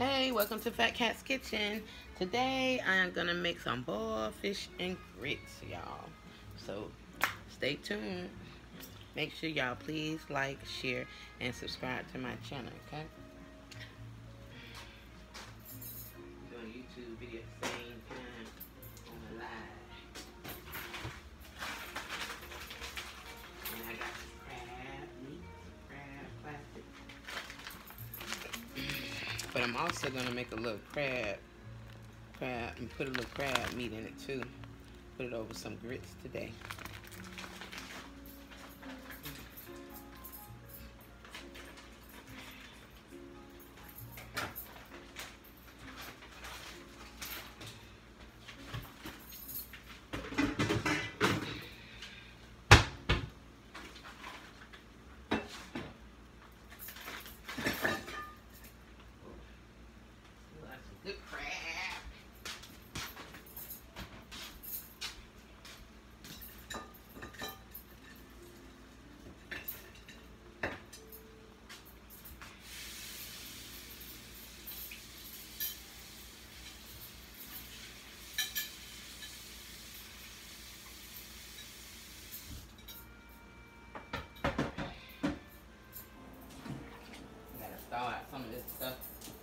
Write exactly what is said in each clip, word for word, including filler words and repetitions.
Hey, welcome to Fat Cat's Kitchen. Today I am gonna make some boiled fish and grits, y'all. So stay tuned. Make sure y'all please like, share, and subscribe to my channel, okay? I'm doing a YouTube video at the same time on the live. And I got crab meat, crab plastic. But I'm also gonna make a little crab, crab, and put a little crab meat in it too. Put it over some grits today. Good crab. Gotta start some of this stuff.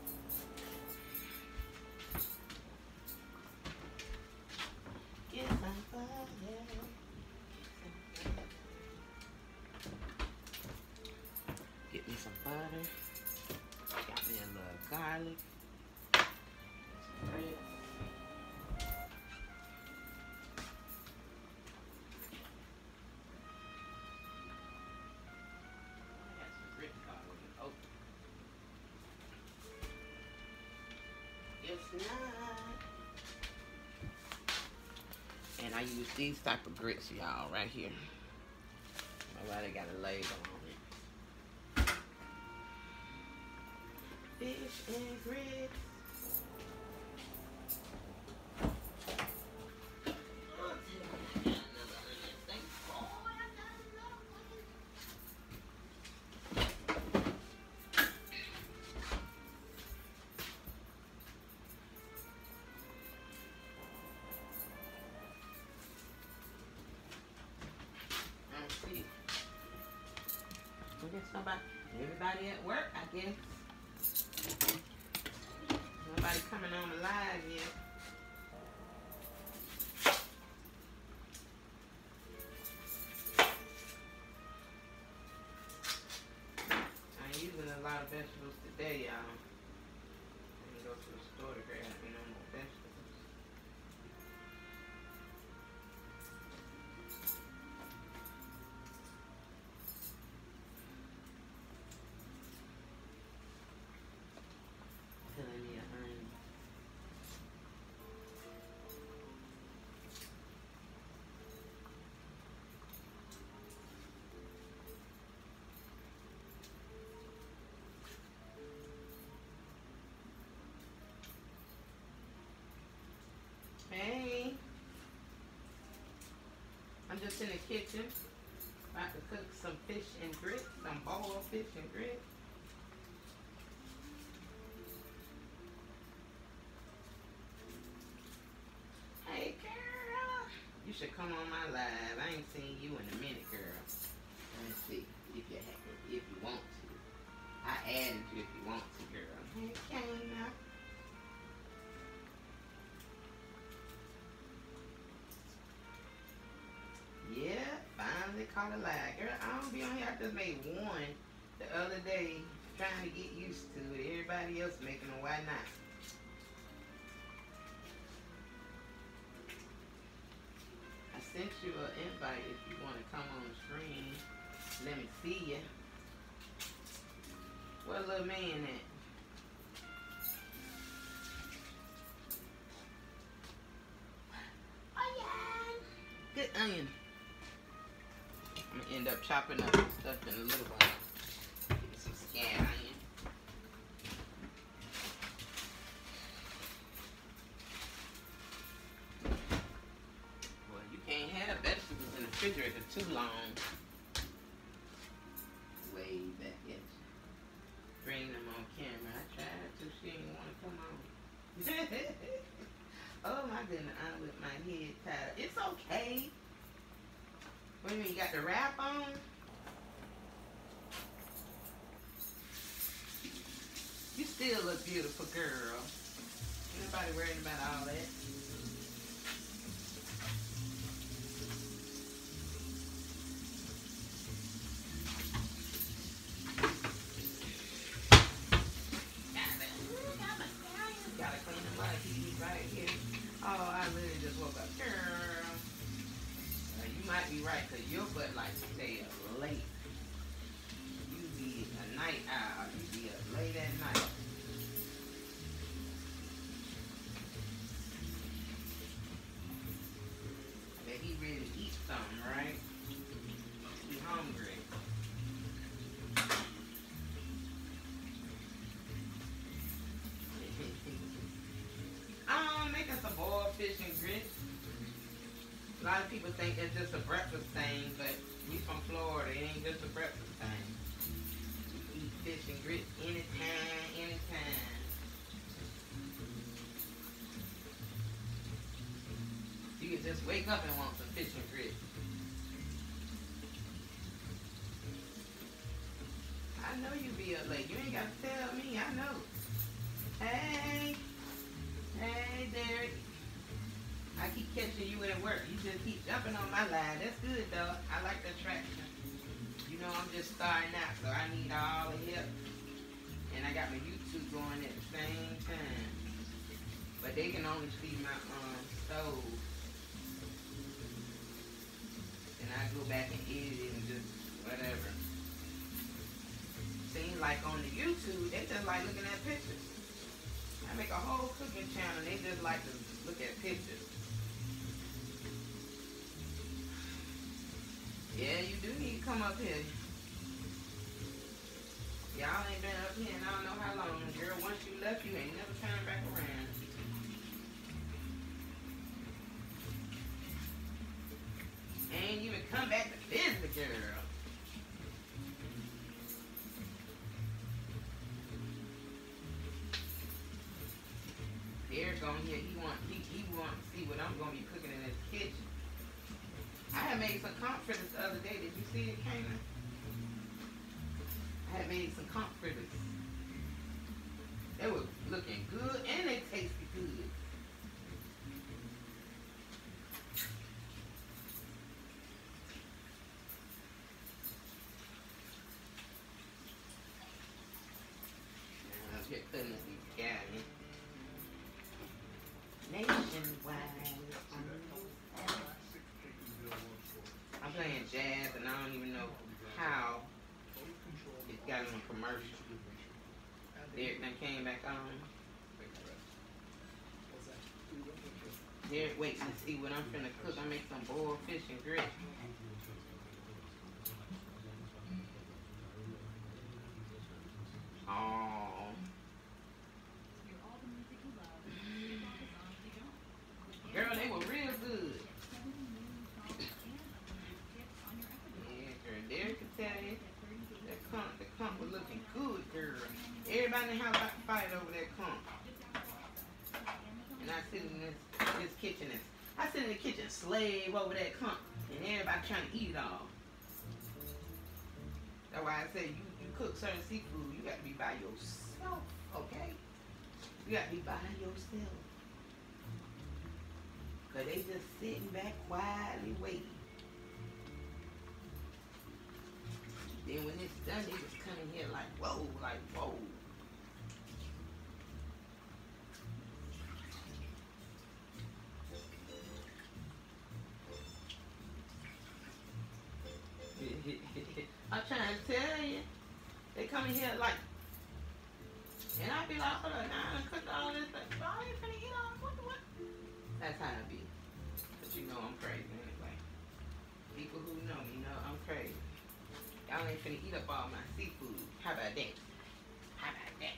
Get me some butter. Got me a little garlic. Some grits. I had some grits already. Oh. It's not. And I use these type of grits, y'all, right here. Why they got a label on it. Fish and grits. I guess somebody, everybody at work, I guess. Nobody coming on the live yet. I'm using a lot of vegetables today, y'all. I'm gonna go to the store to grab me no more vegetables. Telling me a onion. Hey, I'm just in the kitchen about to cook some fish and grits, some boiled fish and grits. Hey girl, you should come on my live. I ain't seen you in a minute, girl. Let me see if you if you want to. I added you if you want to, girl. Hey, Kana. Yeah, finally caught a live. Girl, I don't be on here. I just made one the other day trying to get used to it. Everybody else making them. Why not? I sent you an invite if you want to come on the screen. Let me see ya. Where little man at? Onion. Good onion. I'm gonna end up chopping up some stuff in a little while. Give me some scanned onion. Well, you can't have vegetables in the refrigerator too long. Way back at you. Bring them on camera. I tried to. She didn't want to Oh my goodness, I'm with my head tied up. It's okay. What do you mean, you got the wrap on? You still look beautiful, girl. Ain't nobody worried about all that. Gotta clean them up. He's right here. Oh, I literally just woke up. Girl. Uh, you might be right, because your butt likes to stay up late. You be a night owl. You be up late at night. But he ready to eat something, right? He hungry. I'm making some boiled fish and grits. A lot of people think it's just a breakfast thing, but we from Florida. It ain't just a breakfast thing. We eat fish and grits anytime, anytime. You can just wake up and want some fish and grits. I know you be up late. You ain't got to tell me. I know. Hey. Hey, Derek. I keep catching you at work. You just keep jumping on my line. That's good, though. I like the traction. You know, I'm just starting out, so I need all the help. And I got my YouTube going at the same time. But they can only see my um, stove. And I go back and edit it and just whatever. Seems like on the YouTube, they just like looking at pictures. I make a whole cooking channel, they just like to look at pictures. Yeah, you do need to come up here. Y'all ain't been up here and I don't know how long. Girl, once you left, you ain't never turned back around. Ain't even come back to visit, girl. Derek on here, he want he, he want to see what I'm gonna be cooking in his kitchen. I had made some conch fritters the other day. Did you see it, Kayla? I had made some conch fritters. They were looking good and they tasted good. Now, I'm just putting these together. Nationwide. I'm playing jazz and I don't even know how it got on a commercial. Derek then came back on. Derek waiting to see what I'm finna cook. I make some boiled fish and grits. Oh. Girl, they were real good. Yeah, girl, Derek can tell you that conch, the conch was looking good, girl. Everybody in the house about to fight over that conch. And I sit in this, this kitchen, and I sit in the kitchen, slave over that conch, and everybody trying to eat it all. That's why I say you, you cook certain seafood, you got to be by yourself, okay? You got to be by yourself. Because they just sitting back quietly waiting. Then when it's done, they just come in here like, whoa, like, whoa. I'm trying to tell you. They come in here like, and I be like, hold on, now I done cooked all this, but I ain't finna eat all what, what? That's how it be. But you know I'm crazy anyway. People who know me know I'm crazy. Y'all ain't finna eat up all my seafood. How about that? How about that?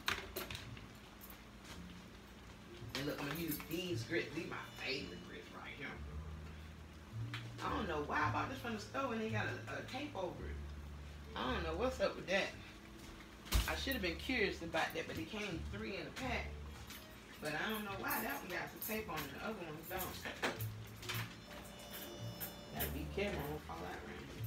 And look, I'm gonna use these grits. These my favorite grits right here. I don't know why I bought this from the store and they got a, a tape over it. I don't know what's up with that. I should have been curious about that, but it came three in a pack. But know why that one got some tape on it, the other ones don't. Gotta be careful, I won't fall out right here.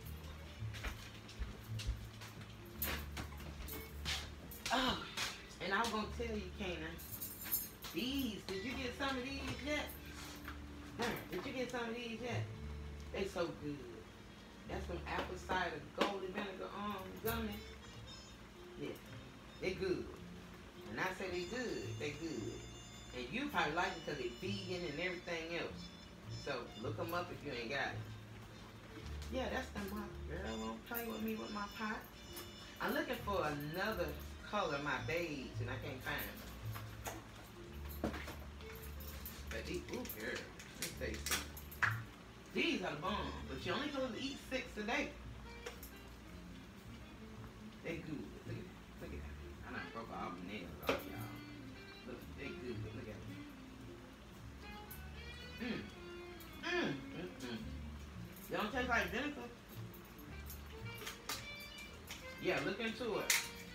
Oh, and I was gonna tell you, Kana, these, did you get some of these yet? Did you get some of these yet? They so good. That's some apple cider golden vinegar um gummies. Yeah, they good. And I say they good, they good. And you probably like it because they vegan and everything else. So look them up if you ain't got it. Yeah, that's the my girl won't play with me with my pot. I'm looking for another color, my beige, and I can't find it. But these, ooh girl, let me tell you something. These are the bomb, but you only supposed to eat six a day. They good. Look at that. Look at that. I done broke all my nails off, y'all. Look, they good. Look at them. Mmm. Mmm. Mmm. They don't taste like vinegar. Yeah, look into it.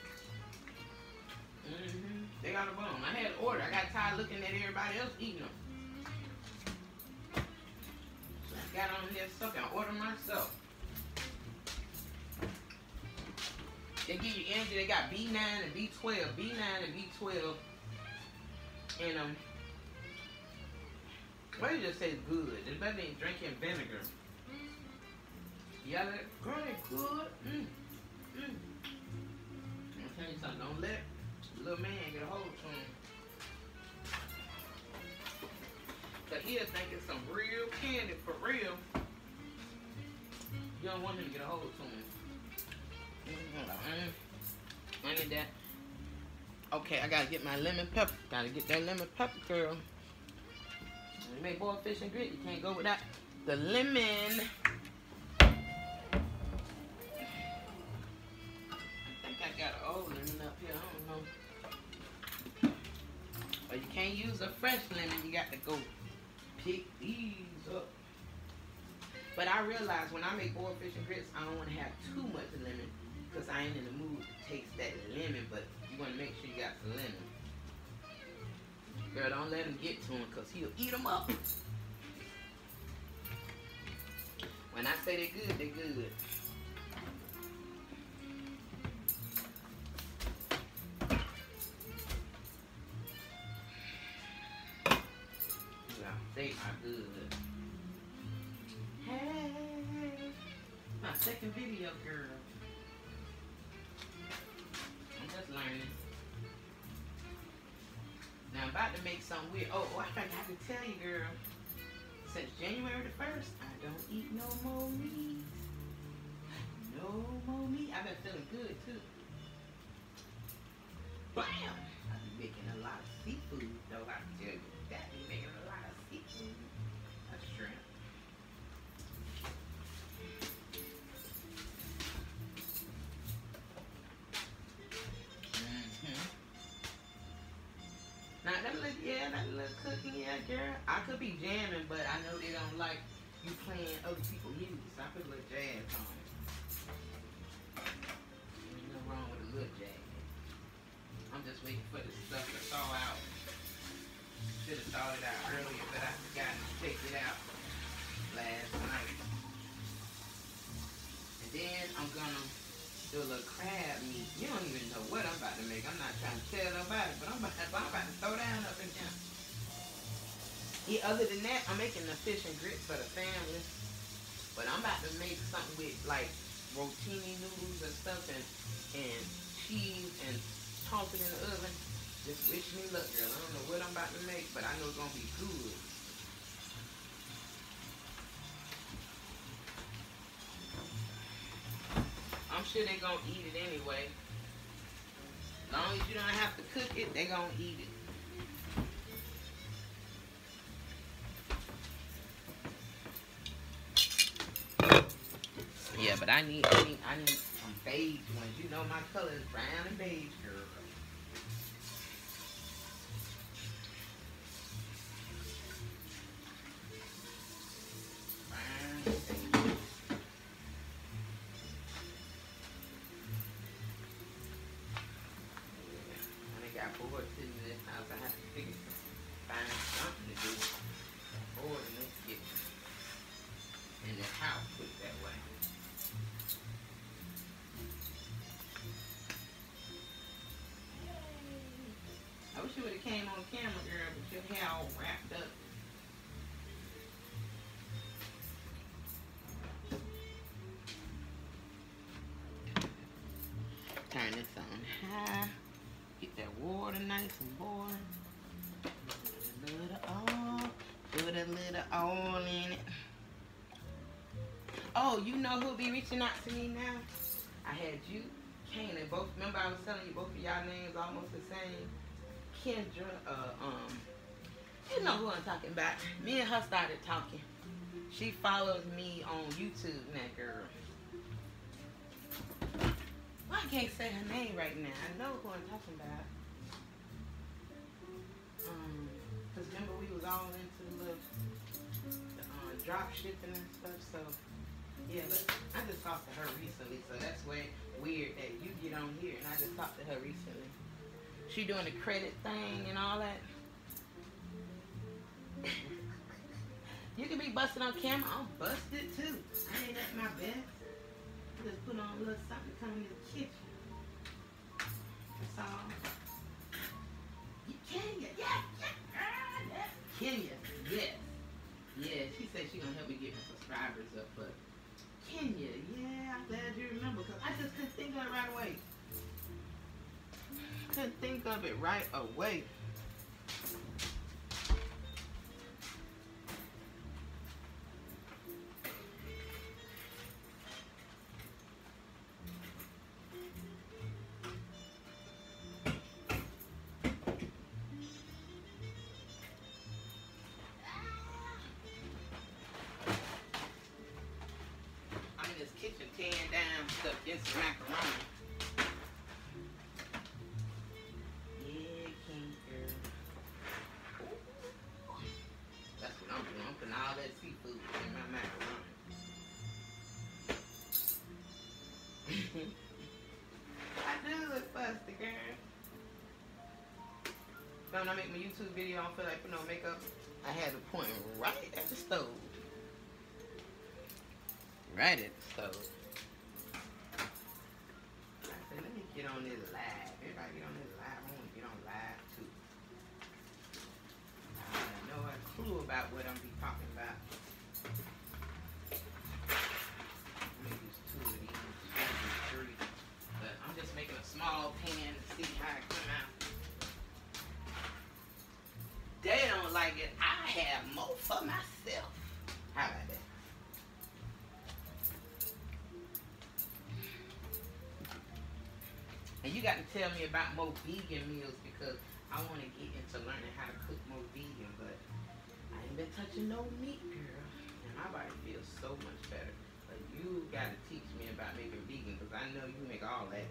Mm-hmm. They got a bomb. I had to order. I got tired looking at everybody else eating them. So I got on there stuff and ordered myself. They give you energy. They got B nine and B twelve. B nine and B twelve. And, um, what you just say is good. It's better than drinking vinegar. Yeah, that girl, they good. Mmm. Mmm. I'm tell you something. Don't let the little man get a hold to him. Cause he'll think it's some real candy for real. You don't want him to get a hold to him. Mm-hmm. I need that. Okay, I gotta get my lemon pepper. Gotta get that lemon pepper, girl. When you make boiled fish and grit, you can't go without the lemon. I think I got an old lemon up here. I don't know. But you can't use a fresh lemon. You got to go pick these up. But I realize when I make boiled fish and grits, I don't want to have too much lemon because I ain't in the mood to taste that lemon. But you want to make sure you got some lemon. Girl, don't let him get to him because he'll eat them up. When I say they're good, they're good. Yeah, they are good. Hey, my second video, girl. I'm just learning. Now I'm about to make something weird. Oh, oh I forgot to tell you, girl. Since January the first, I don't eat no more meat. No more meat. I've been feeling good too. Bam! I've been making a lot of seafood, though. I tell you that. I've been making a lot of seafood. That's shrimp. Now that look, yeah, that little cooking, yeah, girl. I could be jamming, but I know they don't like you playing other people's music, so I put a little jazz on it. There's nothing wrong with a little jazz. I'm just waiting for the stuff to thaw out. Should have thawed it out earlier, but I forgot to take it out last night. And then I'm gonna do a little crab meat. You don't even know what I'm about to make. I'm not trying to tell nobody, but I'm about, I'm about to throw down up in here. Yeah, other than that, I'm making the fish and grits for the family. But I'm about to make something with like rotini noodles and stuff and, and cheese and toss it in the oven. Just wish me luck, girl. I don't know what I'm about to make, but I know it's gonna be good. I'm sure they're gonna eat it anyway. As long as you don't have to cook it, they're gonna eat it. Yeah, but I need, I need, I need some beige ones. You know my color is brown and beige, girl. Brown and beige. I got bored sitting in this house. I have to figure wish you would have came on camera, girl, with your hair all wrapped up. Turn this on high. Get that water nice and boiling. Put a little oil. Put a little oil in it. Oh, you know who'll be reaching out to me now? I had you, Kane, and both. Remember I was telling you both of y'all names almost the same. Kendra, uh, um, you know who I'm talking about. Me and her started talking. She follows me on YouTube, that girl. Well, I can't say her name right now. I know who I'm talking about. Um, cause remember we was all into the little uh, drop shipping and stuff. So yeah, but I just talked to her recently. So that's way weird that you get on here and I just talked to her recently. She doing the credit thing and all that. You can be busted on camera. I'm busted too. I ain't at my best. I just put on a little something to come in the kitchen. That's all. You Kenya, yeah, yeah, yeah. Kenya, yes. Yeah, she said she gonna help me get my subscribers up, but Kenya, yeah, I'm glad you remember, because I just couldn't think of it right away. Couldn't think of it right away. I'm in this kitchen tearing down stuff, this macaroni. I do look fusty, girl. So when I make my YouTube video, I don't feel like putting on makeup. I had to point right at the stove. Right at the stove. I said, let me get on this live. Everybody get on this live. I want to get on live too. I have no clue about what I'm be talking about. Making a small pan to see how it come out. They don't like it. I have more for myself. How about that? And you got to tell me about more vegan meals because I want to get into learning how to cook more vegan, but I ain't been touching no meat, girl. And my body feels so much better. But you got to teach me about making vegan because I know you make all that.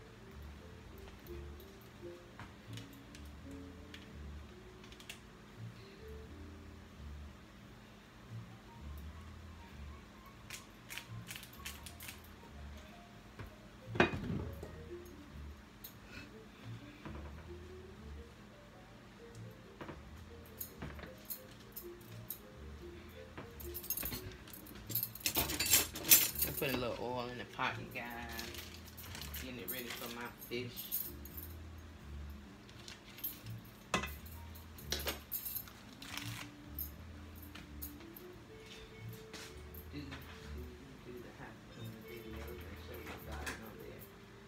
Put a little oil in the pot, you guys. Getting it ready for my fish. Do, do, do the half clean videos and show you the garden on there.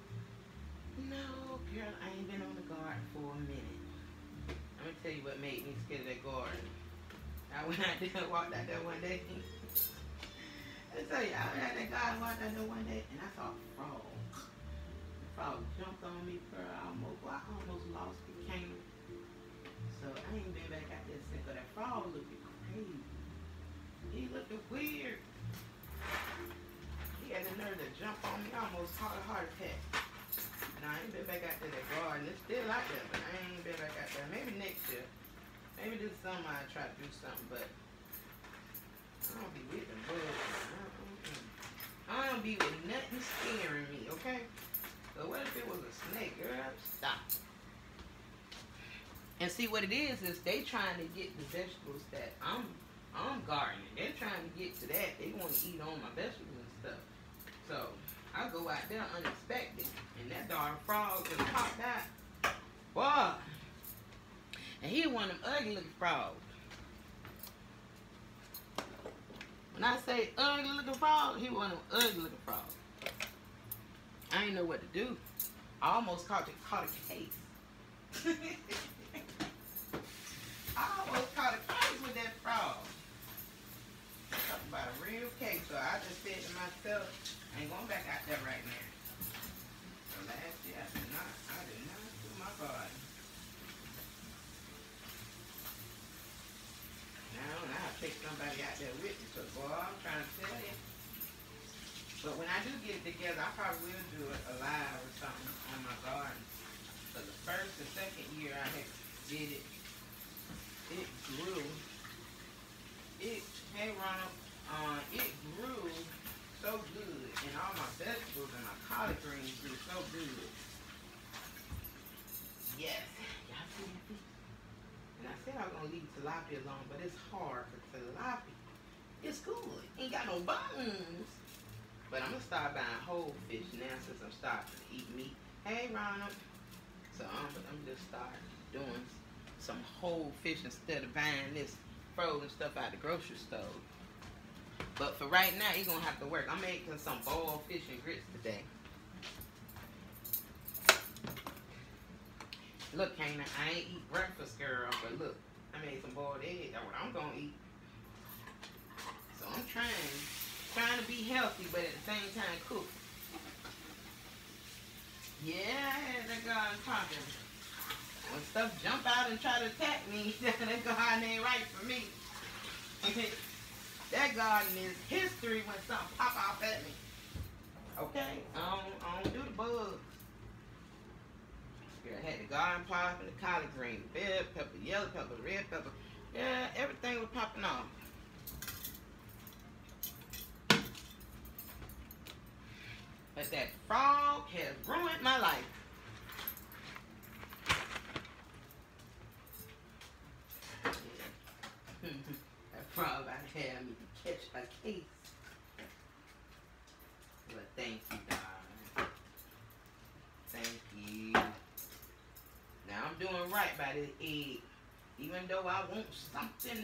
No, girl, I ain't been on the garden for a minute. I'm gonna tell you what made me scared of that garden. I went out there and walked out there one day. I tell you, I was at that garden walked out there one day and I saw a frog. The frog jumped on me, girl. I almost, well, I almost lost the cane. So I ain't been back out there since. But that frog looked crazy. He looked weird. He had the nerve to jump on me. I almost caught a heart attack. Now I ain't been back out to that garden. It's still out there, but I ain't been back out there. Maybe next year. Maybe this summer I try to do something, but I don't be with the bugs. I don't be with nothing scaring me, okay? So what if it was a snake, girl? Stop. And see what it is, is they trying to get the vegetables that I'm I'm gardening. They're trying to get to that. They want to eat on my vegetables and stuff. So I go out there unexpected, and that darn frog just popped out. Boy. And he one of them ugly looking frogs. When I say ugly looking frog, he one of them ugly looking frogs. I ain't know what to do. I almost caught, the, caught a case. I almost caught a case with that frog. Talking about a real case. So I just said to myself, I ain't going back out there right now. So last year I did not, I did not do my body. Now I take somebody out there with me, because boy, I'm trying to tell you. But when I do get it together, I probably will do it alive or something on my garden. So the first and second year I had did it, it grew. It, hey Ronald, uh, it grew so good, and all my vegetables and my collard greens grew so good. Yes, y'all see that? And I said I was gonna leave tilapia alone, but it's hard for tilapia. It's good, ain't got no bones. But I'm gonna start buying whole fish now since I'm starting to eat meat. Hey Ronald. So um, I'm just start doing some whole fish instead of buying this frozen stuff out the grocery store. But for right now, you're gonna have to work. I'm making some boiled fish and grits today. Look, Kana, I ain't eat breakfast, girl, but look, I made some boiled eggs. That's what I'm gonna eat. So I'm trying, trying to be healthy, but at the same time cook. Yeah, I had that garden popping. When stuff jump out and try to attack me, that garden ain't right for me. That garden is history when something pop off at me. Okay, I don't, I don't do the bugs. Girl, I had the garden popping, the collard green, bell pepper, yellow pepper, red pepper. Yeah, everything was popping off. But that frog has ruined my life. That frog I had me to catch a case. But thank you, God. Thank you. Now I'm doing right by this egg. Even though I want something.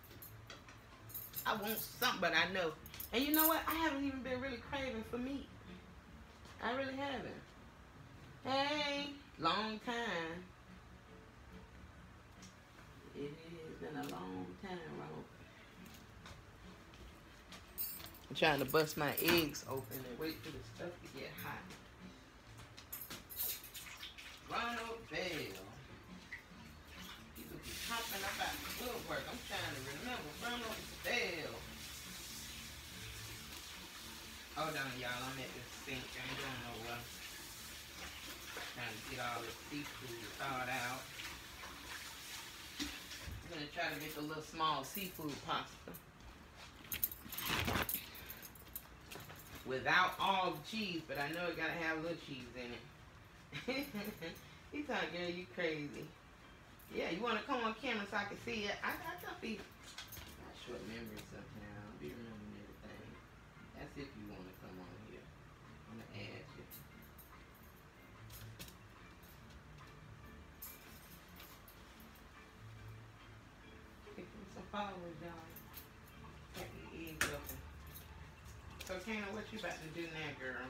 I want something, but I know. And you know what? I haven't even been really craving for meat. I really haven't. Hey, long time. It has been a long time, Ronald. I'm trying to bust my eggs open and wait for the stuff to get hot. Ronald Bell. People keep popping up out the woodwork. I'm trying to remember Ronald Bell. Hold on, y'all. I'm at this sink. I ain't going nowhere. Trying to get all the seafood thawed out. I'm going to try to make a little small seafood pasta. Without all the cheese, but I know it got to have a little cheese in it. He's like, girl, you crazy. Yeah, you want to come on camera so I can see it? I, I got to be got short memory somehow. I'll be remembering everything. That's if you want to come on here. I'm going to add you. Pick me some followers, y'all. Get the eggs open. So, Kana, what you about to do now, girl?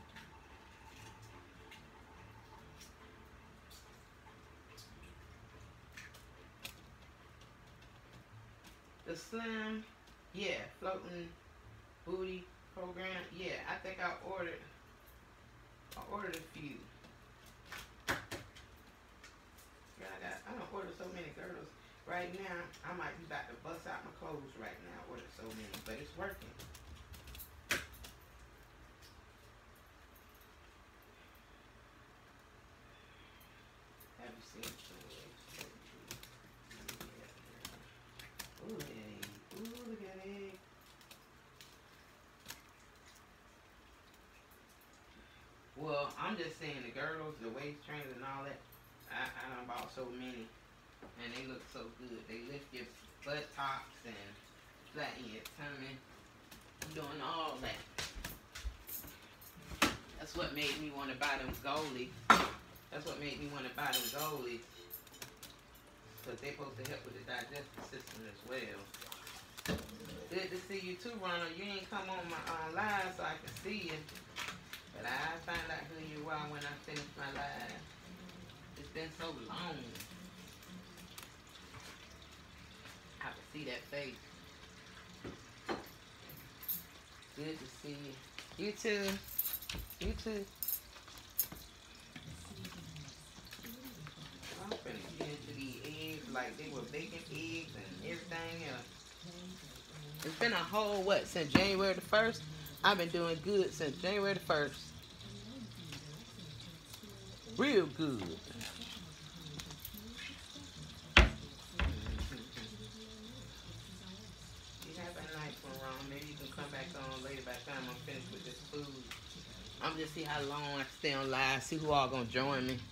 The Slim, yeah, floating booty program, yeah, I think I ordered, I ordered a few. Yeah, I got, I don't order so many girls. Right now, I might be about to bust out my clothes right now. I ordered so many, but it's working. Have you seen it? Ooh, look at it. Ooh, look at it. Well, I'm just saying the girls, the waist trainers and all that, I, I done bought so many. And they look so good. They lift your butt tops and flatten your tummy. Doing all that. That's what made me want to buy them goalies. That's what made me want to buy them goalies. because they're supposed to help with the digestive system as well. Good to see you too, Ronald. You ain't come on my uh, live so I can see you. But I find out who you are when I finish my live. It's been so long. I can see that face. Good to see you. You too. You too. I'm finna get into these eggs like they were baking eggs and everything else. It's been a whole, what, since January the first? I've been doing good since January the first. Real good. You have a nice one, Ron. Maybe you can come back on later by the time I'm finished with this food. I'm just see how long I can stay on live, see who all gonna join me.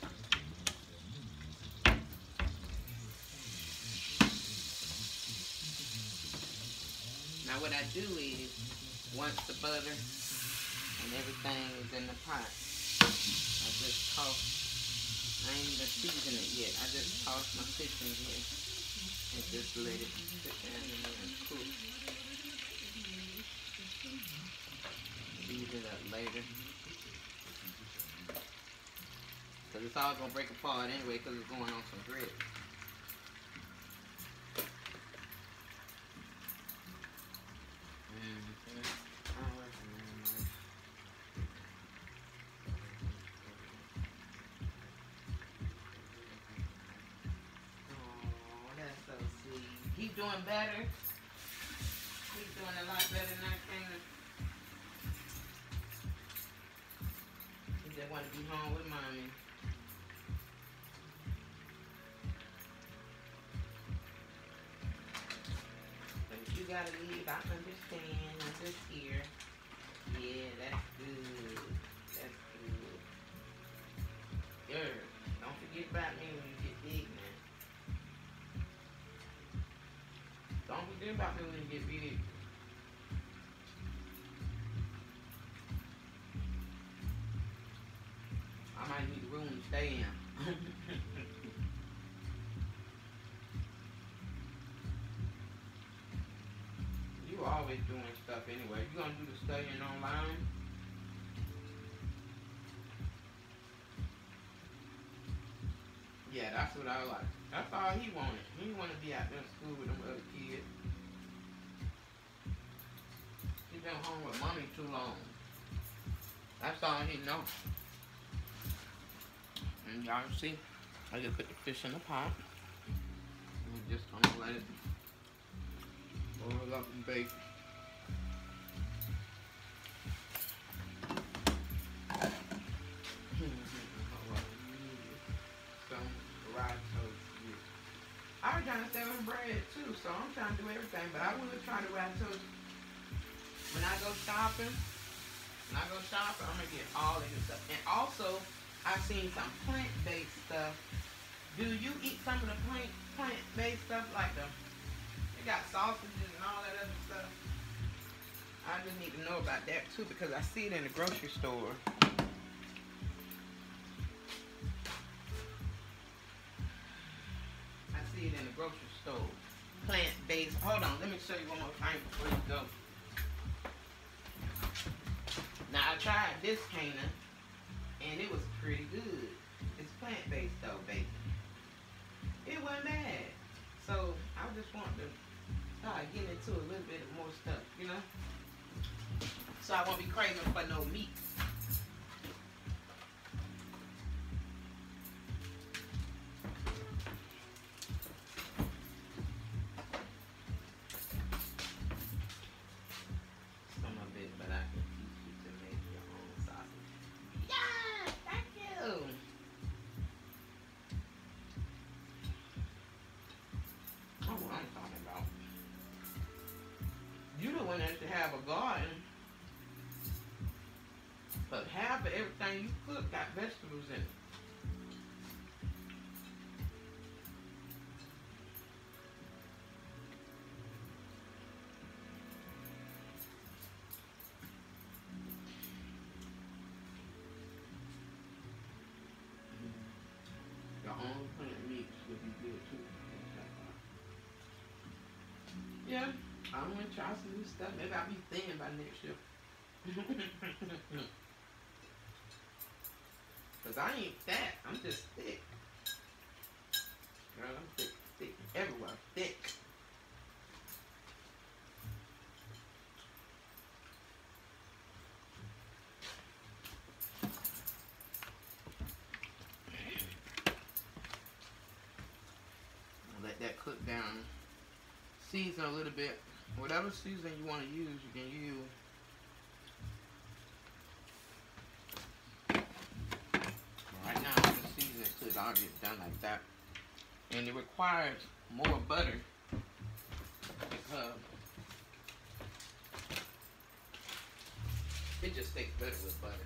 Now what I do is, once the butter and everything is in the pot, I just toss, I ain't even season it yet, I just toss my fish in here and just let it sit down in there and cook. Season it up later. Because it's all going to break apart anyway because it's going on some grits. He's doing better. He's doing a lot better than I can. He just want to be home with mommy. But if you gotta leave, I understand. I'm just here. Yeah, that's good. That's good. Girl, don't forget about me when you get big now. Don't forget about me when you get big. I might need a room to stay in. You always doing stuff anyway. You gonna do the studying online? Yeah, that's what I like. That's all he wanted. He wanted to be out there in school with them other kids. He been home with mommy too long. That's all he knows. And y'all see, I just put the fish in the pot. And just gonna let it boil up and bake. I was trying to stay with bread too, so I'm trying to do everything, but I want to try to what I told you. When I go shopping, when I go shopping, I'm gonna get all of this stuff. And also, I've seen some plant-based stuff. Do you eat some of the plant plant-based stuff like the? They got sausages and all that other stuff. I just need to know about that too because I see it in the grocery store. See it in the grocery store. Plant-based. Hold on, let me show you one more thing before you go. Now I tried this canner and it was pretty good. It's plant-based though, baby. It wasn't bad. So I just want to start getting into a little bit more stuff, you know? So I won't be craving for no meat. To have a garden, but half of everything you cook got vegetables in it. Your own plant meats would be good too. Yeah, I'm gonna try some new stuff. Maybe I'll be thin by next year. Cause I ain't fat. I'm just thick. Girl, I'm thick, thick everywhere. Thick. Let that cook down. Season a little bit. Whatever season you want to use, you can use. Right now, I'm gonna season it till it all gets done like that. And it requires more butter because it just tastes better with butter.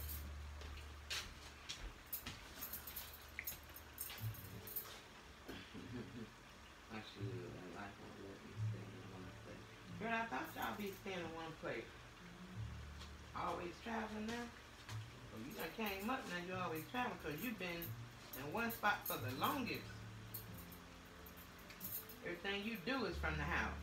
I should I like to let me stay in one place. Girl, I thought y'all be staying in one place. Always traveling now? Well, you done came up now, you always travel because you've been in one spot for the longest. Everything you do is from the house.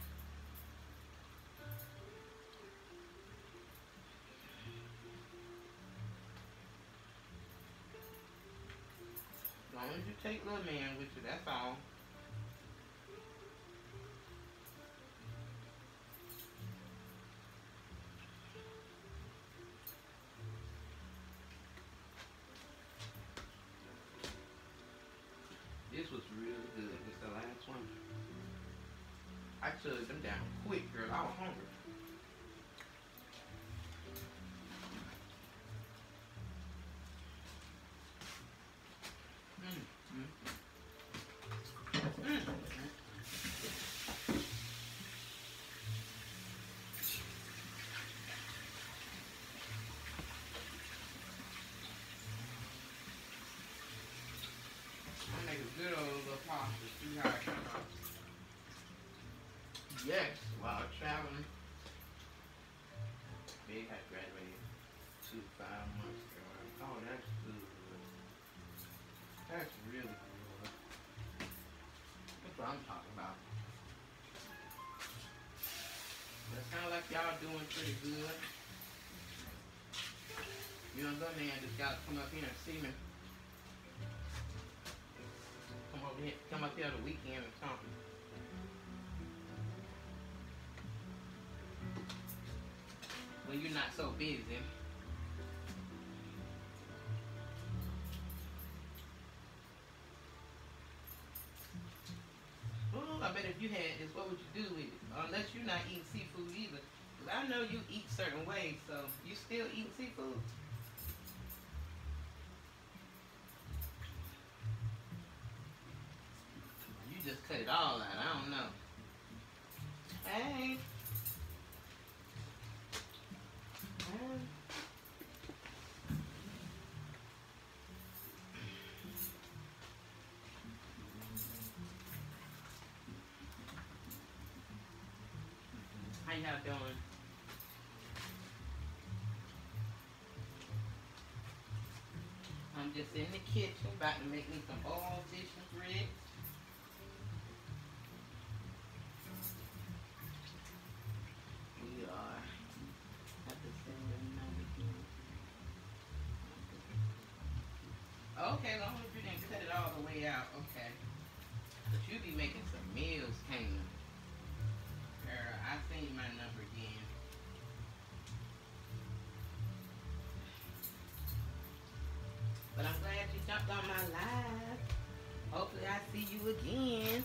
As long as you take little man with you, that's all. This was really good. This is the last one. I chugged them down quick, girl. I was hungry. Mm, mm, mm, mm. I make a good old little pasta. See how it comes out. Yes, while traveling. Big had graduated two five months ago. Oh, that's good. That's really good. That's what I'm talking about. That sounds like y'all doing pretty good. You know, good man just gotta come up here and see me. Come over here, come up here the weekend or something. When you're not so busy. Oh, I bet if you had this, what would you do with it? Unless you're not eating seafood either. Because I know you eat certain ways, so you still eating seafood? You just cut it all out. I don't know. Hey. Hey. How y'all doing? I'm just in the kitchen about to make me some oil fish and grits. We are at the same number. Okay, as long as you didn't cut it all the way out, okay. But you be making some meals, can't you? Girl, I seen my number again. But I'm glad you jumped on my live. Hopefully I see you again.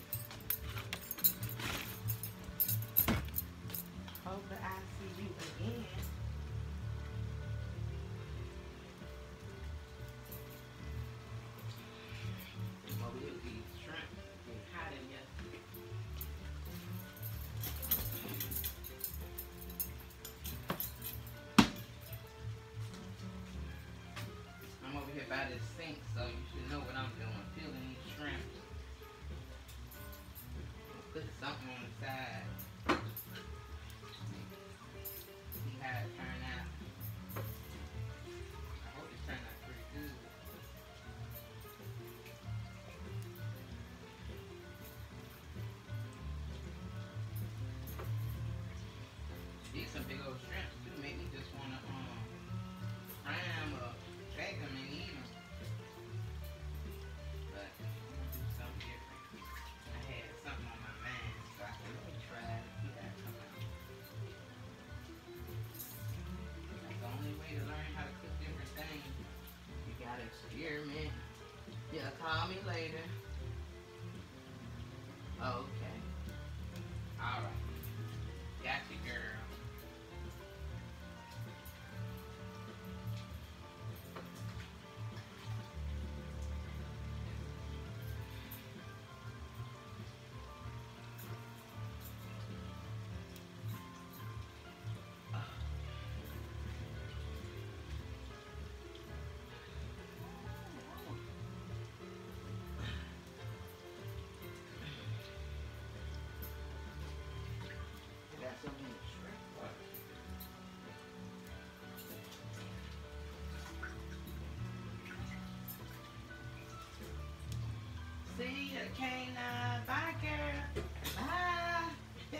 Hopefully I see you again. Oh, we'll be shrimp. It's hot in here. I'm over here by this sink, so you should know what I'm doing. Peeling these shrimps. Put something on the side. See how it turn out. I hope it turned out pretty good. Okay. All right. Got you, girl. Got so many shrimp. See you, Kana. Bye, girl. Bye.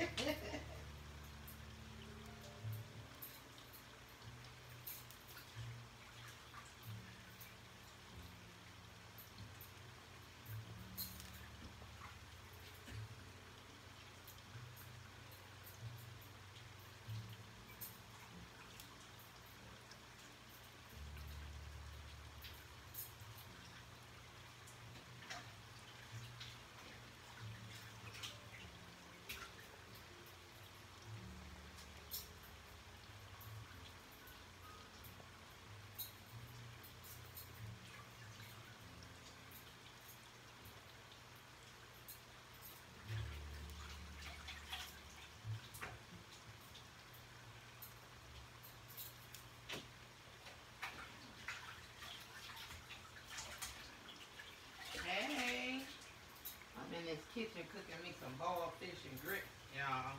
Hey. I'm in this kitchen cooking me some boiled fish and grits, y'all.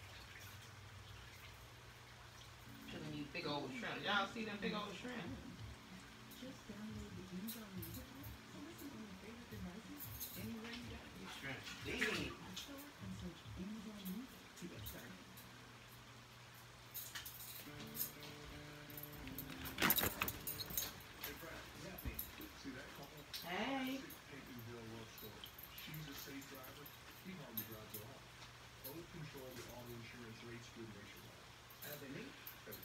Killing these big old shrimp. Y'all see them big old shrimp? Just download the Amazon Music app to listen on your favorite devices anywhere you go. These shrimp big. And search Amazon Music to get started. Hey, Brad, is that me? See that couple? Hey. Peytonville Love Store. She's a safe driver. He hardly drives at all. Both control the auto insurance rates good nationwide. How they meet? Hey.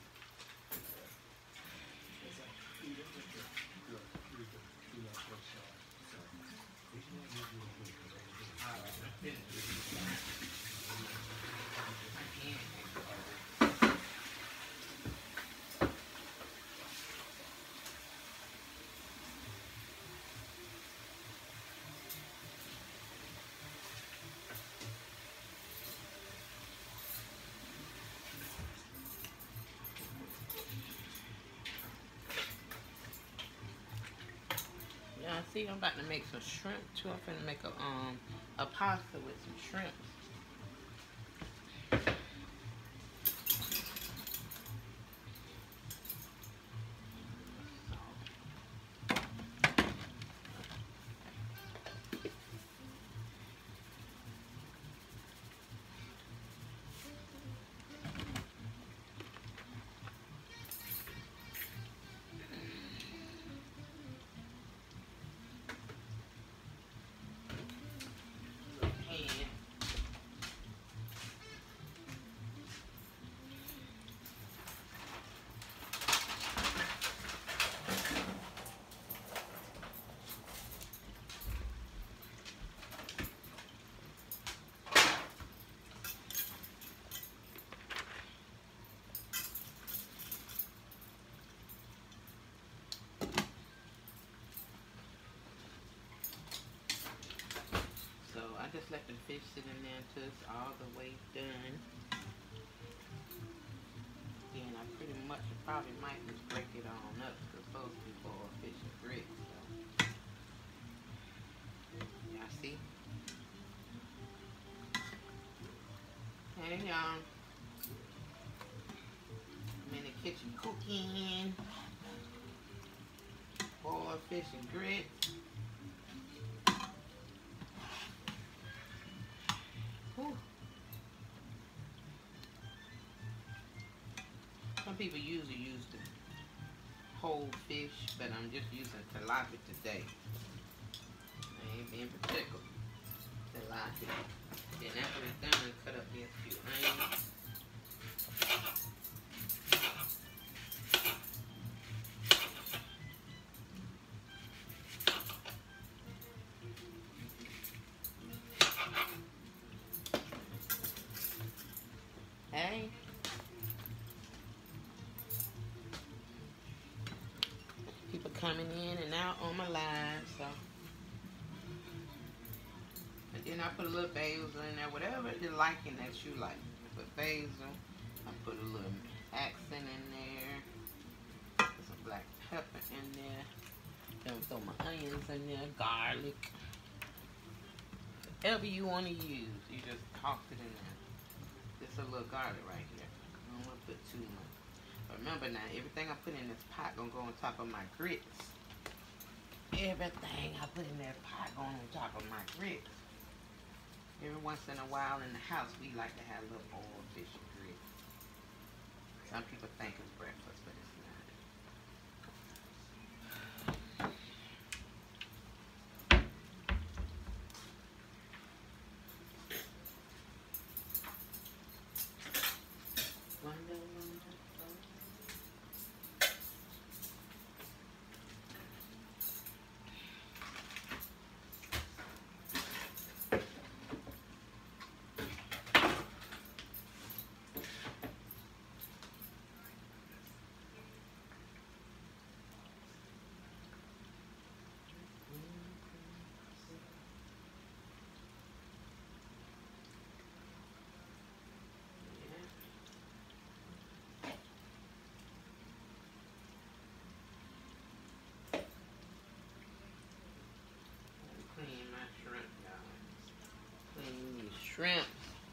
What's that? Good. Here's the do not touch side. Sorry. All right, I'm finished. I can't. Yeah, see, I'm about to make some shrimp too. I'm finna make a um a pasta with some shrimp. So I just let the fish sit in there until it's all the way done. Then I pretty much probably might just break it on up because those people are fish and grits. So. Y'all see? Hey y'all. I'm in the kitchen cooking. Boiled fish and grits. Whew. Some people usually use the whole fish, but I'm just using tilapia today. I ain't being particular. Tilapia. Then after it's done, cut up these few onions. coming in and out on my live, so. And then I put a little basil in there, whatever the liking that you like. I put basil. I put a little accent in there. Put some black pepper in there. Then throw my onions in there, garlic. Whatever you want to use, you just toss it in there. Just a little garlic right here. I don't want to put too much. But remember now, everything I put in this pot gonna go on top of my grits. Everything I put in that pot going on top of my grits. Every once in a while in the house, we like to have a little boiled fish and grits. Some people think it's breakfast, but it's not. Wonder, wonder, wonder. Clean my shrimp, y'all. Clean these shrimp.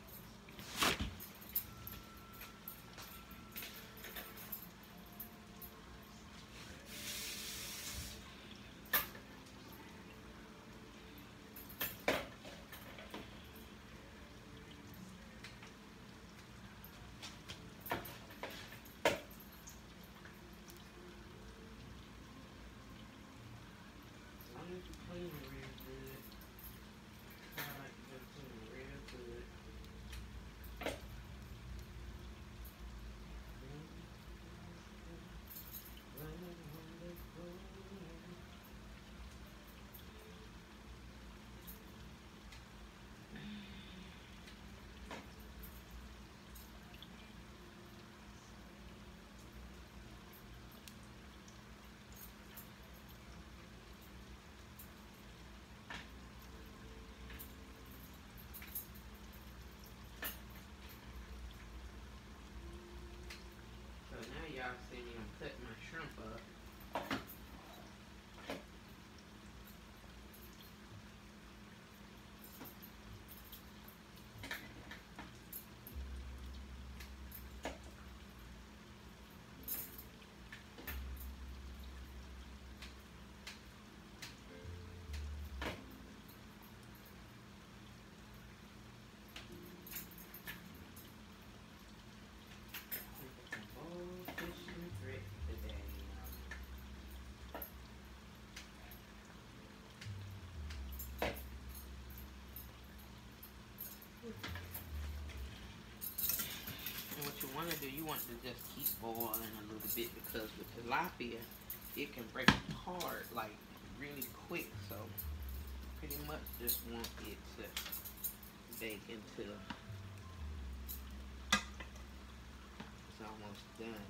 As long as you clean it real good. I like to clean it real good. So now y'all see me, I'm cutting my shrimp up. And what you want to do, you want to just keep boiling a little bit, because with tilapia, it can break apart like really quick. So pretty much just want it to bake until it's almost done.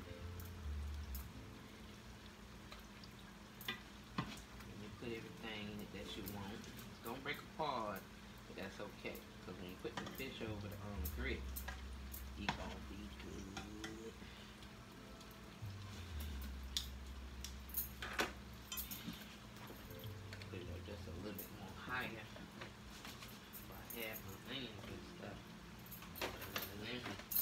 And you put everything in it that you want. It's gonna break apart, but that's okay, because when you put the fish over the um, grit, it's gonna be good. Put it up just a little bit more higher. Before I add my onions and stuff. And then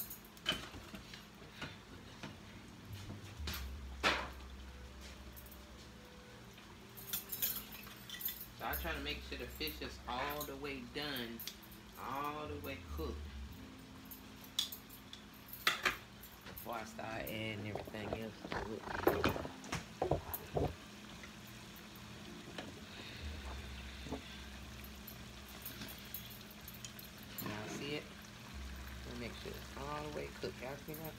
so I try to make sure the fish is all the way done, all the way cooked, before I start adding everything else to it. Y'all see it? Let me make sure it's all the way cooked. Y'all see that?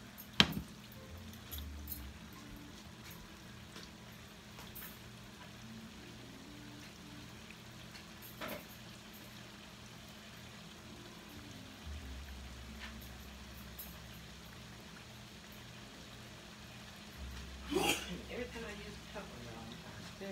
Every time I use a couple, y'all, I'm trying to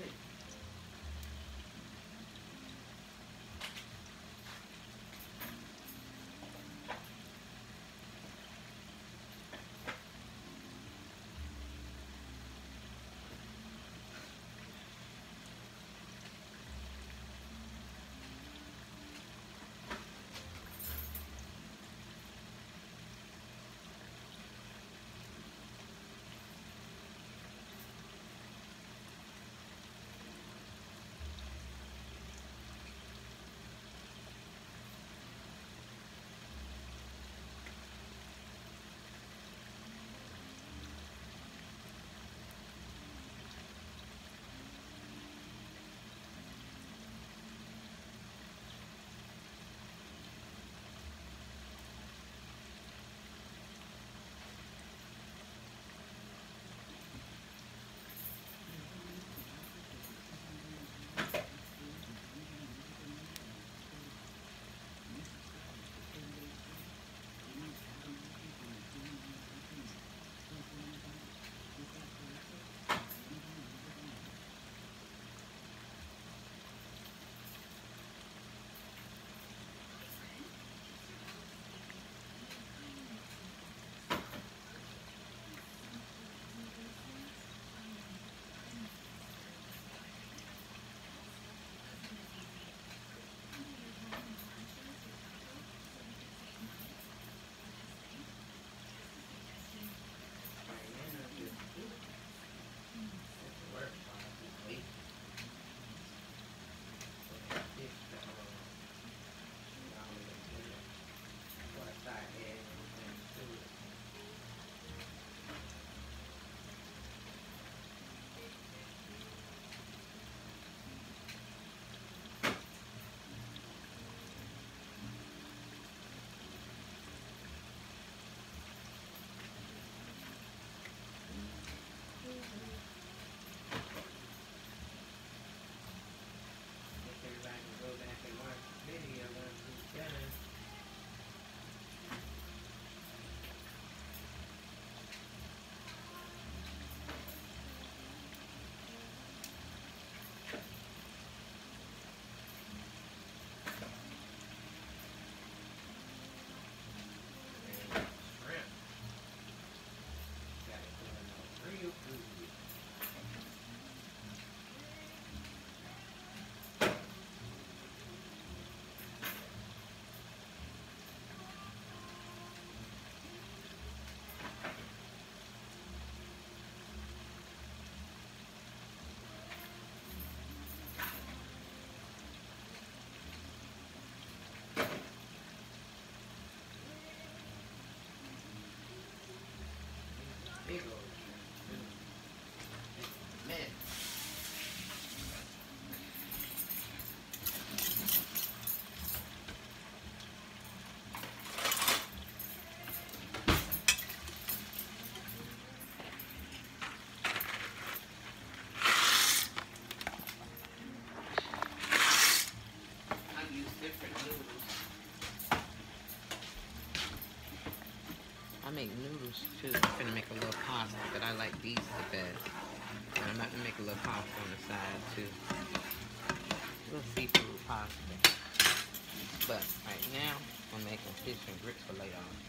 make noodles too. I'm gonna make a little pasta, but I like these the best. And I'm about to make a little pasta on the side too. A little seafood pasta. But right now, I'm making fish and grits for later on.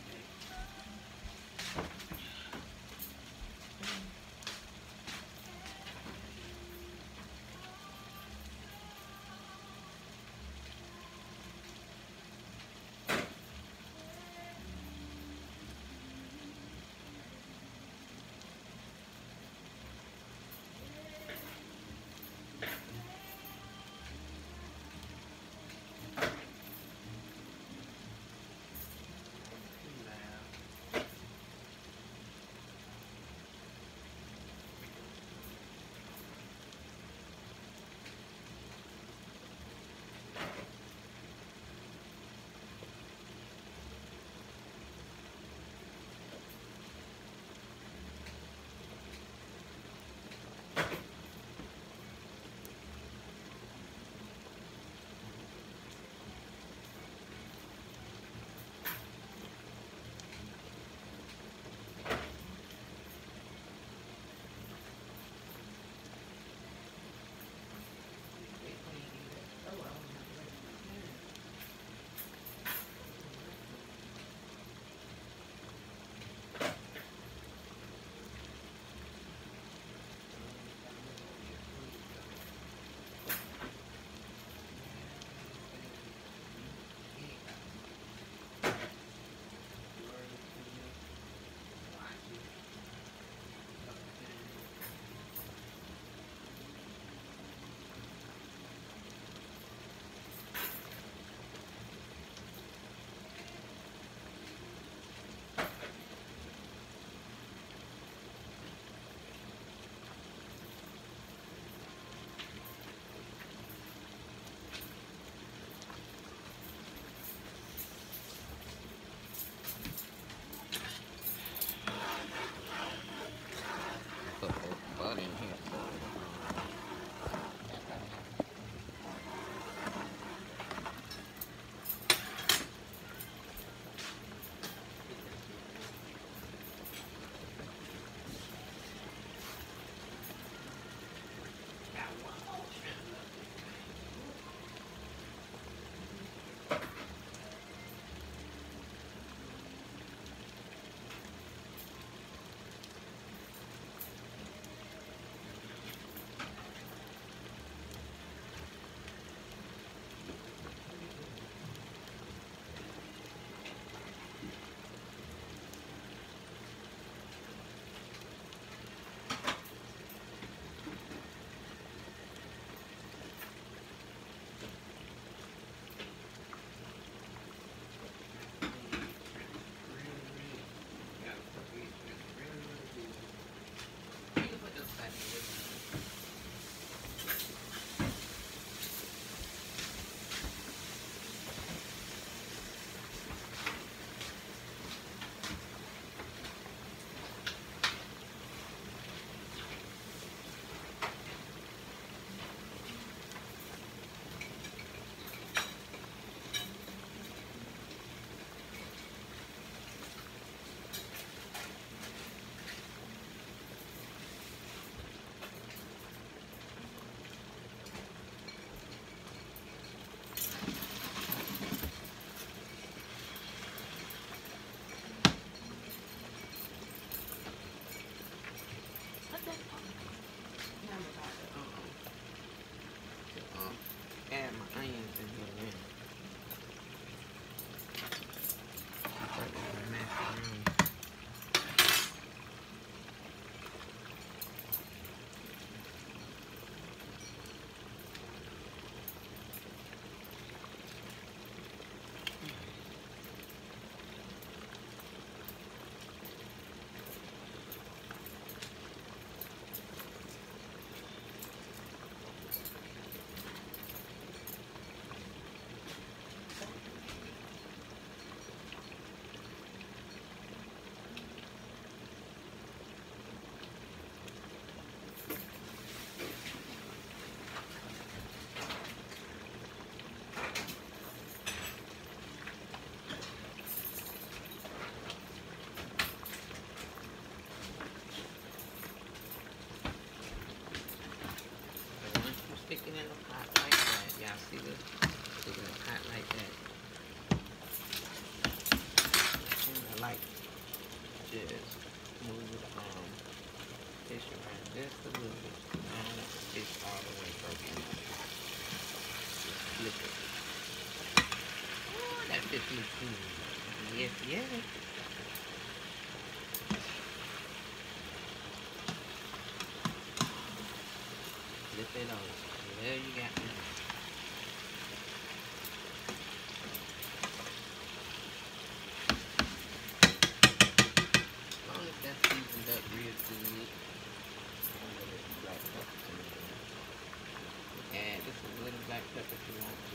just move the um, fish around just a little bit. I don't want the fish all the way broken up. Just flip it. Oh, that fish looks good. Yes, yes. Flip it over. There you got it. As long as that's seasoned up real good. A little black pepper to it. Add just a little black pepper if you want to.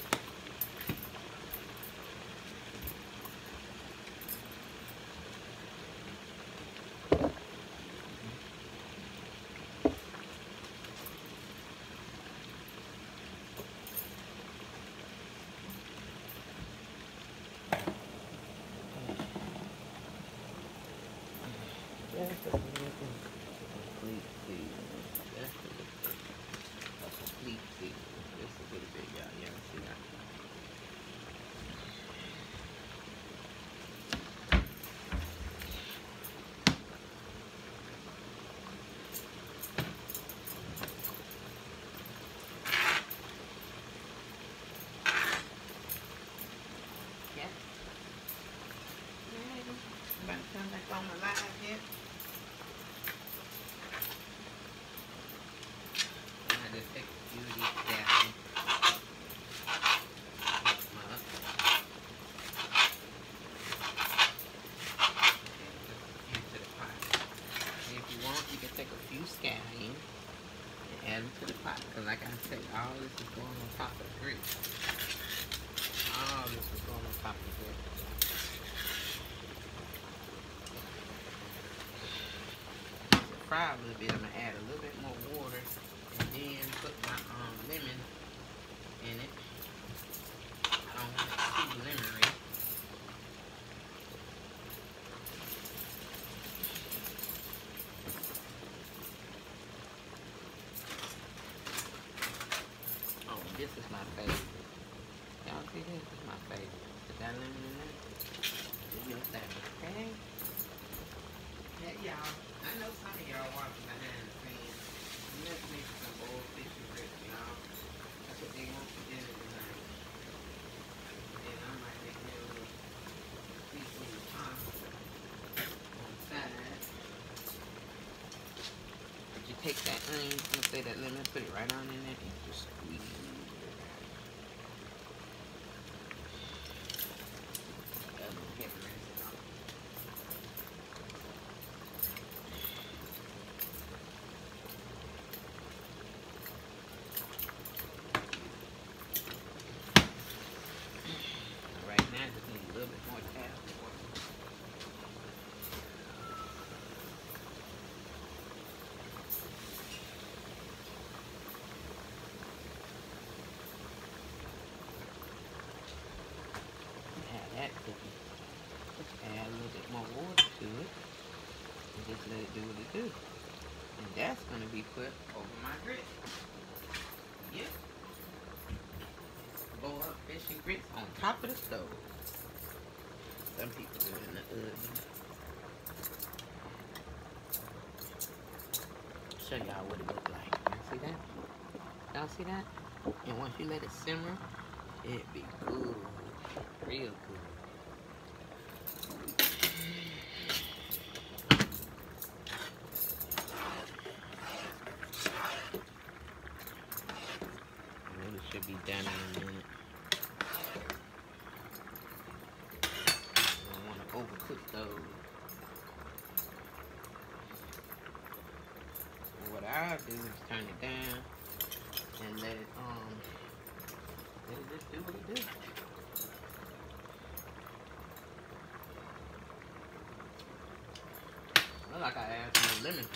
Just a little complete seasoning. Just a little bit. A complete seasoning. Just a little bit, y'all. Y'all see that? Yeah. About to come back on my live here. I just take a few of these down. Mix them up. And just a few to the pot. And if you want, you can take a few scallions and add them to the pot. Because like I said, all this is going on top of the grits. All this is going on top of the grits. Fry a little bit. I'm gonna add a little bit more water and then put my um lemon in it. I don't want it too lemony. Oh, this is my favorite. Y'all see this? This is my favorite. Put that lemon in there. Do your thing, okay? Yeah, y'all. I know some of y'all watching behind the scenes. Let's make some boiled fish and grits, y'all. That's what they want for dinner tonight. And I might make me a little piece of the pasta on the side. But you take that onion, I'm gonna say that lemon, put it right on in there and just squeeze it. That's a little heavy rest off. Right now, just need a little bit more tap water. Add that cookie. Just add a little bit more water to it. And just let it do what it do. And that's going to be put over my grits. Yep. Boil up fish and grits on top of the stove. Some people do it in the oven. Show y'all what it looks like. Y'all see that? Y'all see that? And once you let it simmer, it be good. Real good. It should be done in a minute. I don't want to overcook those. And what I'll do is turn it down and let it um let it just do what it do. Look like I added some lemon.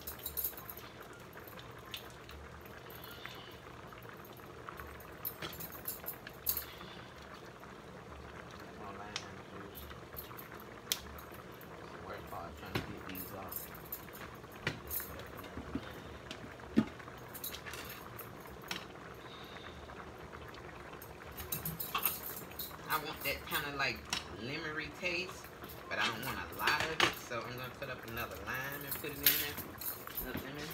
Trying to get these off. I want that kind of like lemony taste, but I don't want a lot of it, so I'm gonna cut up another lime and put it in there. Another lemon.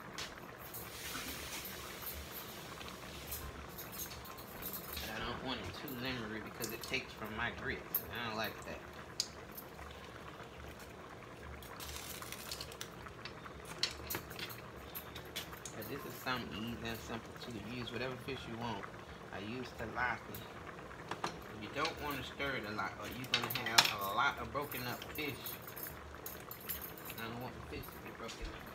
But I don't want it too lemony because it takes from my grits, and I don't like that. But this is something easy and simple too. Use whatever fish you want. I use tilapia. You don't want to stir it a lot, or you're going to have a lot of broken up fish. I don't want the fish to be broken up.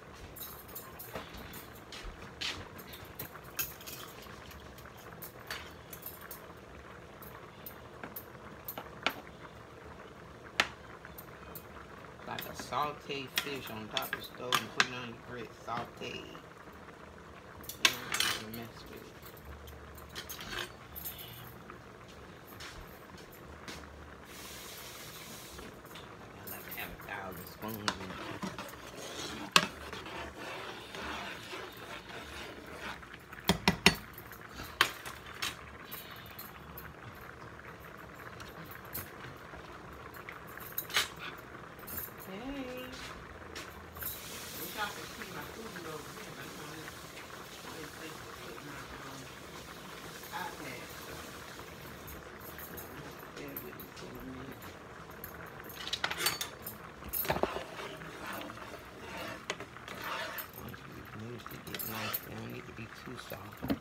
Like a sauteed fish on top of the stove and put it on your grits. Sauteed. You don't have to mess with it. Spoons in there. Hey, wish I could see my food over here, but I'm on this place to put my um, iPad. Bear with me for a minute. To get nice, they don't need to be too soft.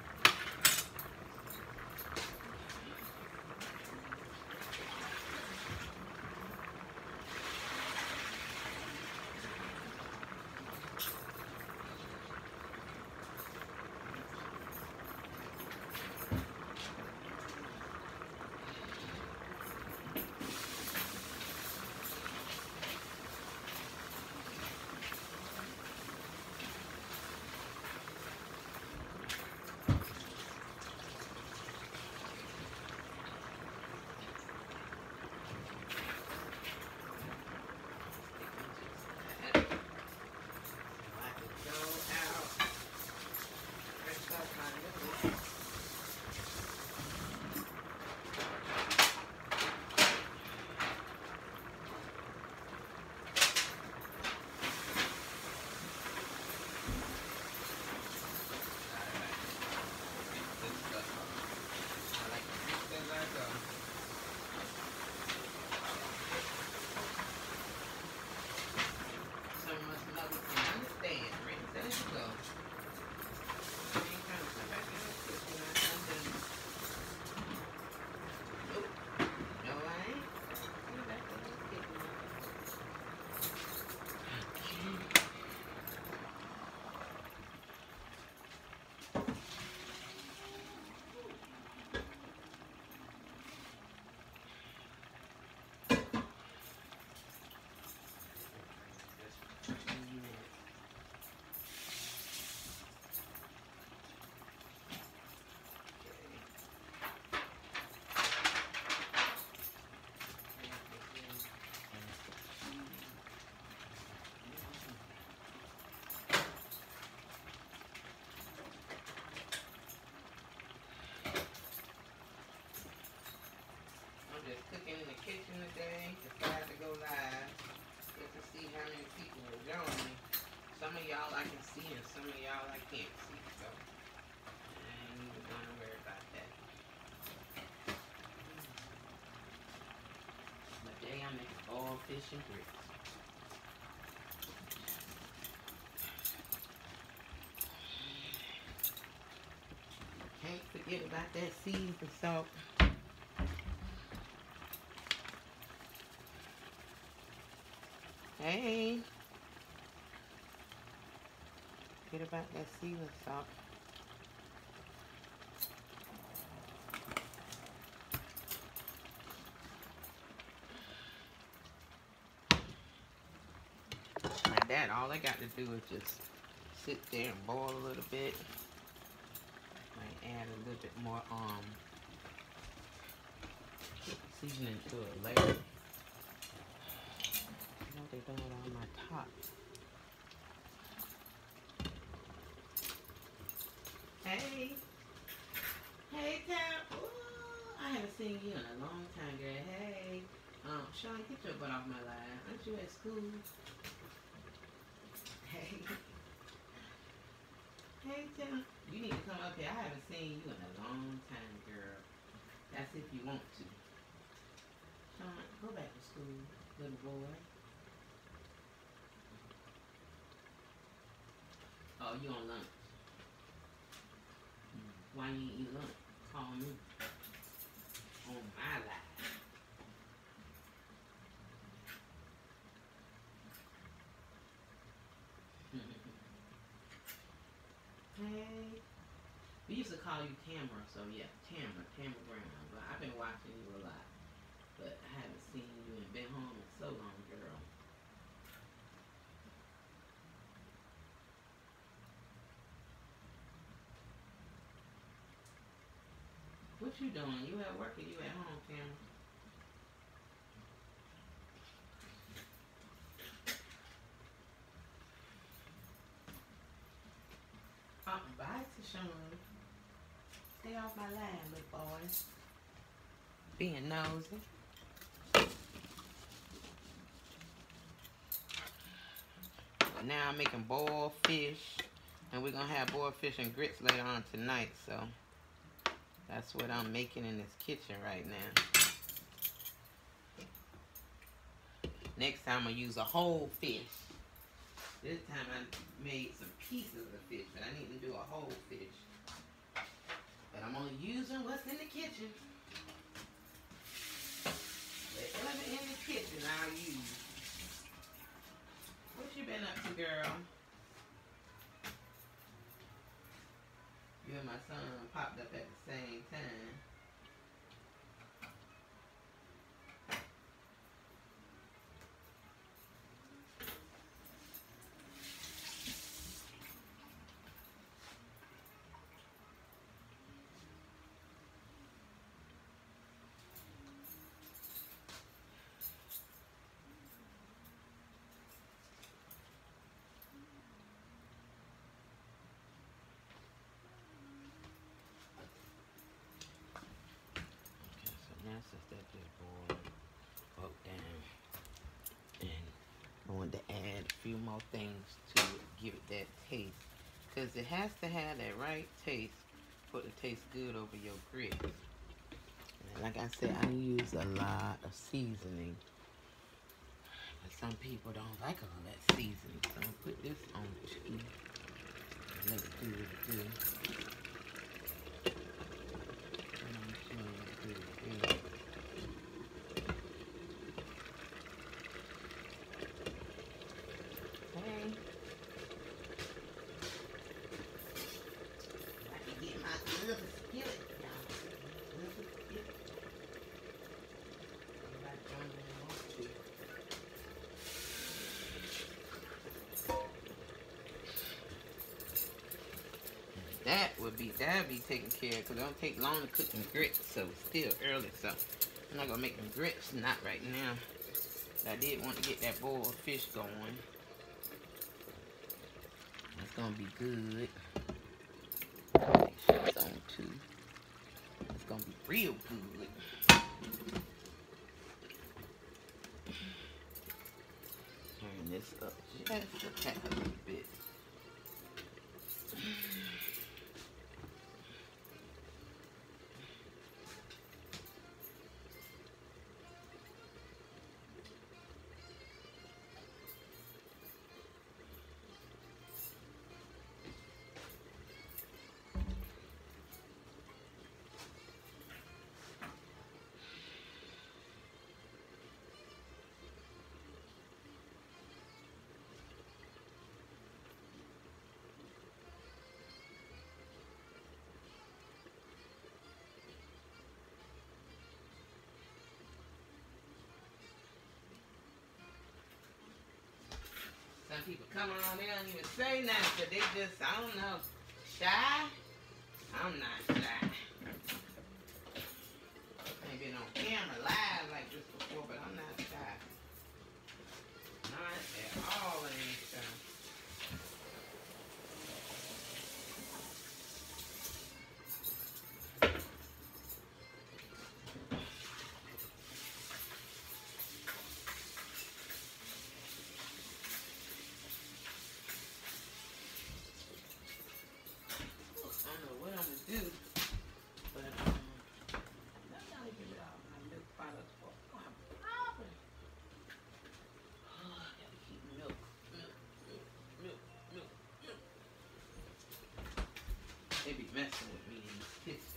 Just cooking in the kitchen today, decided to go live just to see how many people are joining me. Some of y'all I can see and some of y'all I can't see, so I ain't even gonna worry about that. But today I'm making all fish and grits. Can't forget about that seasoned salt. Hey, forget about that seasoned salt. Like that, all I got to do is just sit there and boil a little bit. I add a little bit more um seasoning to it later. They're doing it on my top. Hey. Hey, Tam. Ooh, I haven't seen you in a long time, girl. Hey. Um, Sean, get your butt off my live. Aren't you at school? Hey. Hey, Tim. You need to come up here. I haven't seen you in a long time, girl. That's if you want to. Sean, go back to school, little boy. Oh, you on lunch? Why you ain't eat lunch? Call me. On my life. Hey. We used to call you Tamara, so yeah, Tamara, Tamara Brown. But I've been watching you a lot. But I haven't seen you and been home in so long, girl. What you doing? You at work or you at home, Tamara? Oh, bye to Sean. Stay off my line, little boy. Being nosy. But now I'm making boiled fish. And we're going to have boiled fish and grits later on tonight. So that's what I'm making in this kitchen right now. Next time I use a whole fish. This time I made some pieces of fish, but I need to do a whole fish. But I'm only using what's in the kitchen. Whatever in the kitchen I'll use. What you been up to, girl? You and my son popped up at the same time. Now since that just boiled, broke down, and I wanted to add a few more things to it, give it that taste, because it has to have that right taste for it to taste good over your grits. And like I said, I use a lot of seasoning, but some people don't like all that seasoning, so I'm gonna put this on too. Let it do what it do. That would be, that'd be taken care of, because it don't take long to cook them grits, so it's still early, so I'm not gonna make them grits, not right now. But I did want to get that boiled fish going. It's gonna be good. Make sure it's on too. It's gonna be real good. Turn this up just a tad little bit. Some people come on, they don't even say nothing, but they just, I don't know, shy? I'm not shy. I ain't been on camera live like this before, but I'm not shy. Not at all, I ain't shy. messing with me in this kitchen.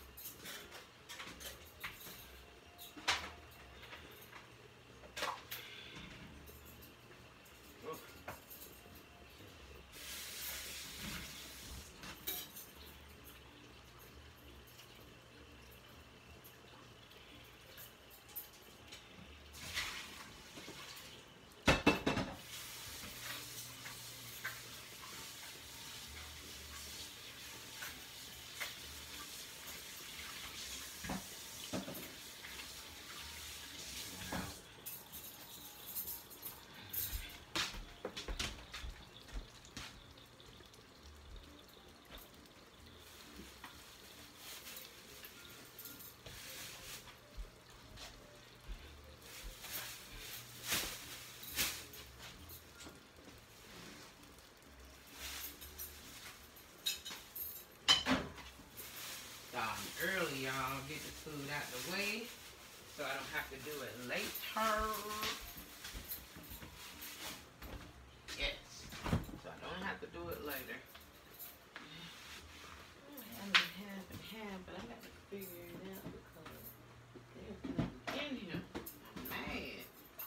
Early, y'all, get the food out the way so I don't have to do it later. Yes, so I don't have to do it later. I have it, have it, have, but I got to figure it out because there's nothing in here. I'm mad.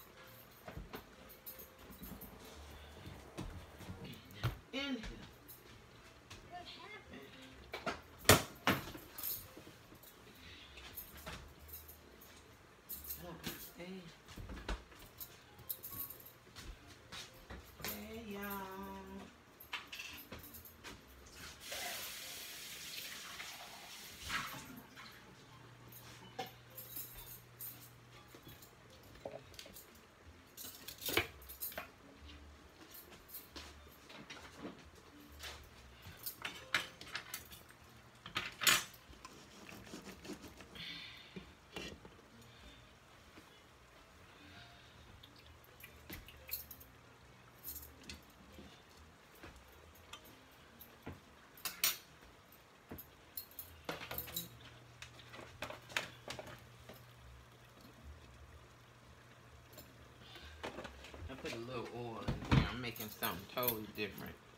In here. What happened? Hey, hey, y'all. I put a little oil in here. I'm making something totally different.